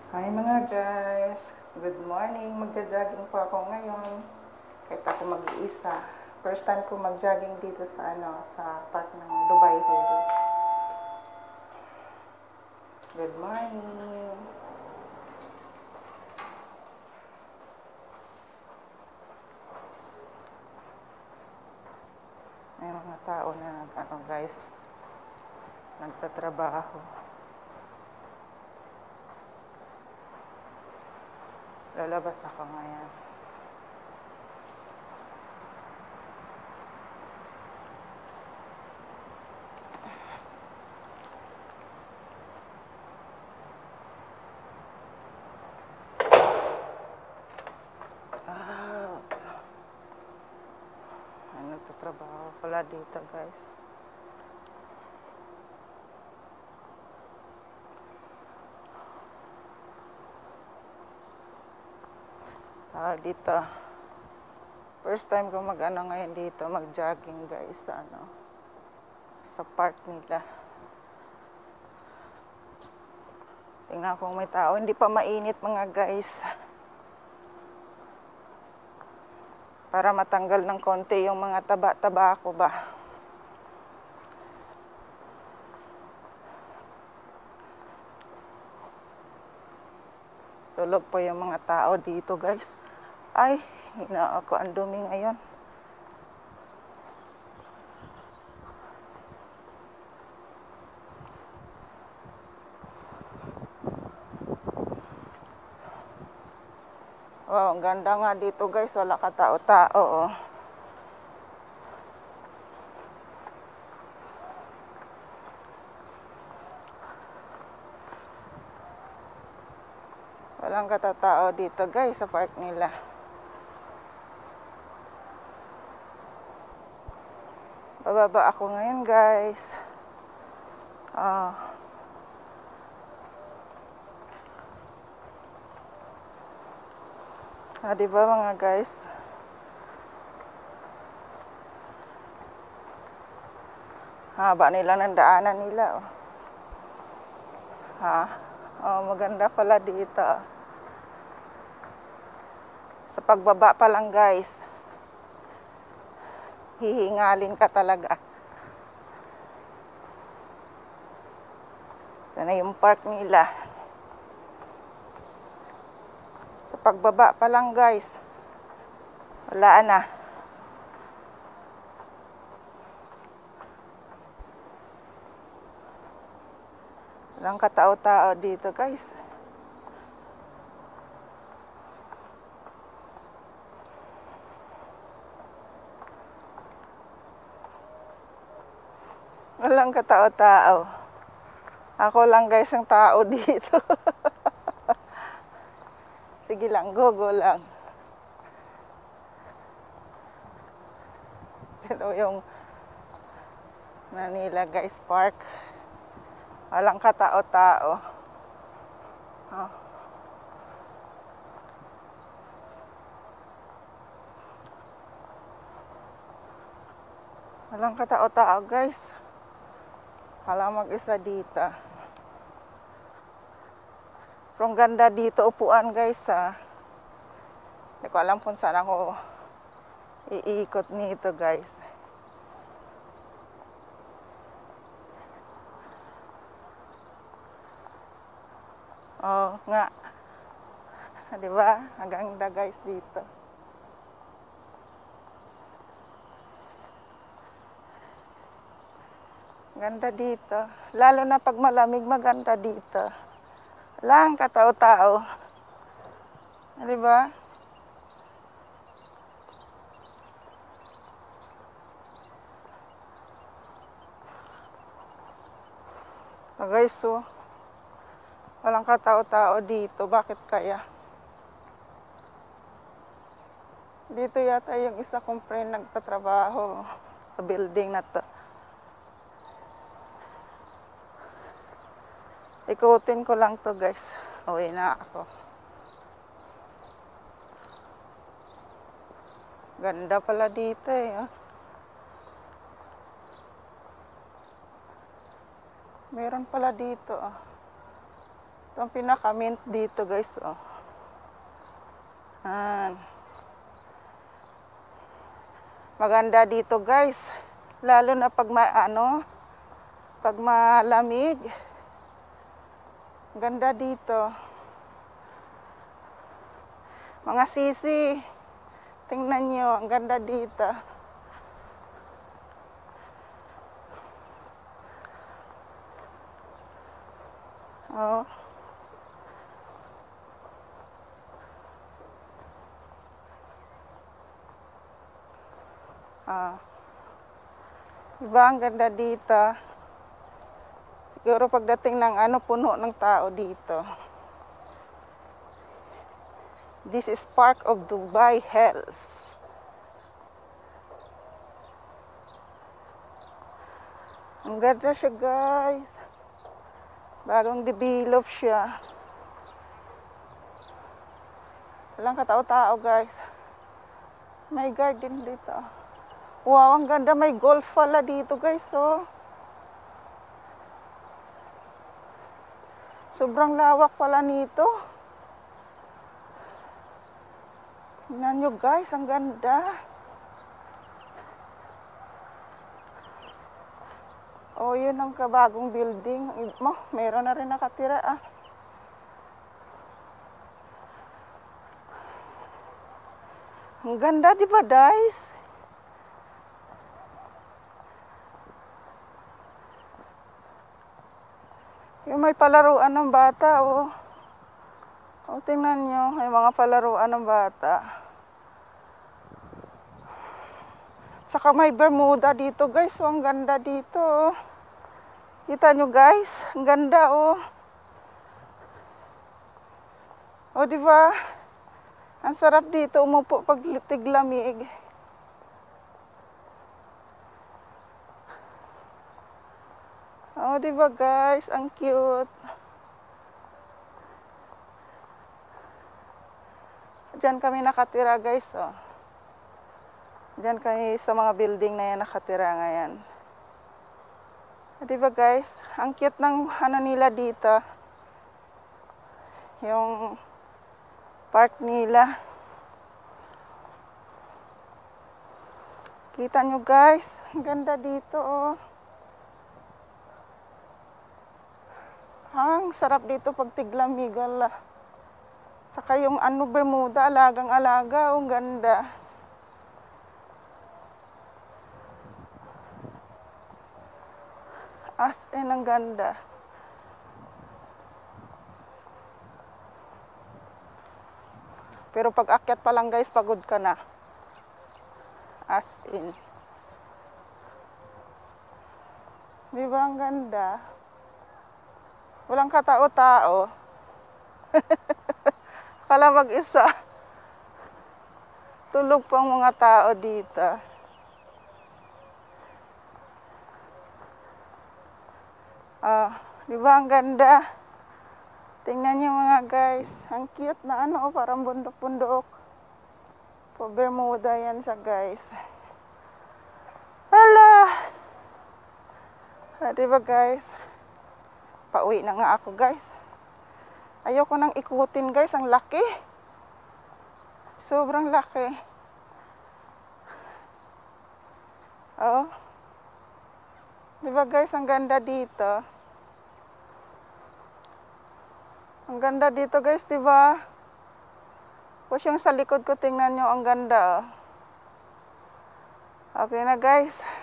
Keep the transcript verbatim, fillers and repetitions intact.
Hi mga guys! Good morning! Magja-jogging po ako ngayon. Kahit ako mag-iisa. First time ko mag-jogging dito sa ano, sa park ng Dubai Hills. Good morning! May mga tao na ano guys, nagtatrabaho. Lalabas ako ngayon. Ah, ay, nagtatrabaho pala dito guys. Ah, dito. First time ko mag-ano ngayon dito, mag-jogging guys sa ano, sa park nila. Tingnan kung may tao. Hindi pa mainit mga guys. Para matanggal ng konti yung mga taba-taba ko ba. Tulog po yung mga tao dito guys. Ay, hina ako. Ang dumi ngayon. Wow, ang ganda nga dito guys. Wala ka tao-tao oh. Walang katatao dito guys sa park nila. Bababa ako ngayon guys. Ah. Ah, diba mga guys? Haba nila ng daanan nila oh. Ha? Oh, maganda pala dito. Sa pagbaba pa lang guys, hihingalin ka talaga. Ito na yung park nila. Sa pagbaba pa lang guys, wala na. Walang katao-tao dito guys. Walang katao-tao. Ako lang guys ang tao dito. Sige lang, go-go lang. Ito yung Manila guys park. Walang katao-tao. Oh. Walang katao-tao guys. Wala mag-isa dito. Pero ang ganda dito upuan guys ha. Hindi ko alam kung saan ako iikot nito guys. Oh, nga. 'Di ba? Ang ganda guys dito. Ganda dito. Lalo na pag malamig, maganda dito. Lang katao-tao. 'Di ba? So guys, so walang katao-tao dito. Bakit kaya? Dito yata yung isa kong friend nagtatrabaho sa building na to. Ikutin ko lang to guys. Uwi na ako. Ganda pala dito eh. Oh. Meron pala dito. Oh. Ito ang pinaka-mint dito guys. Oh. Yan. Maganda dito guys. Lalo na pag ma ano, pag malamig. Ganda dito. Mga sisi. Tingnan nyo, ang ganda dito. Oh. Ah. Diba ang ganda dito? Siguro pagdating ng ano, puno ng tao dito. This is part of Dubai Hills. Ang ganda siya guys. Bagong develop siya. Walang katao-tao guys. May garden dito. Wow, ang ganda. May golf pala dito guys. Oh. Sobrang lawak pala nito. Tingnan nyo guys, ang ganda. Oh, yun ang kabagong building. Mo, meron na rin nakatira ah. Ang ganda, di ba guys? Yung may palaruan ng bata, oh. O, tingnan nyo, may mga palaruan ng bata. Saka may Bermuda dito, guys. O, ang ganda dito, oh. Kita nyo, guys? Ang ganda, oh. O, diba? Ang sarap dito, umupo pag tiglamig. Oh, diba guys? Ang cute. Diyan kami nakatira guys, oh. Diyan kami sa mga building na yan nakatira ngayon. Diba guys? Ang cute ng ano nila dito. Yung park nila. Kita nyo guys? Ang ganda dito, oh. Ang sarap dito pag tiglamig, ala. Saka yung ano, Bermuda, alagang-alaga, ang ganda. As in, ang ganda. Pero pag akyat pa lang guys, pagod ka na. As in. Di ba ang ganda? Walang katao-tao. Kala mag-isa. Tulog pang mga tao dito. Ah, di ba ang ganda? Tingnan niyo mga guys. Ang cute na ano, parang bundok-bundok. Po Bermuda yan siya guys. Hala! Ah, di ba guys? Pauwi na nga ako guys. Ayoko nang ikutin guys, ang laki. Sobrang laki. Oo. Diba guys, ang ganda dito. Ang ganda dito guys, diba? Tapos yung sa likod ko, tingnan nyo, ang ganda. Oh. Okay na guys.